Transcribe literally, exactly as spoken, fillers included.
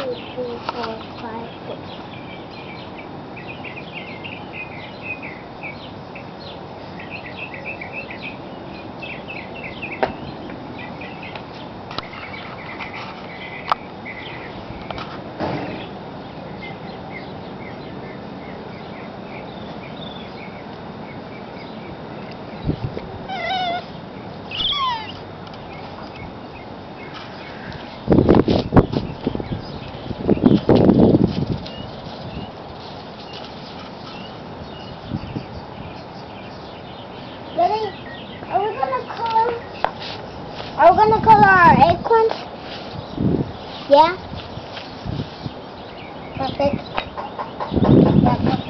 two, three, four, five, six. Ready? Are we gonna color? Are we gonna color our acorns? Yeah. Perfect. Yeah. Perfect.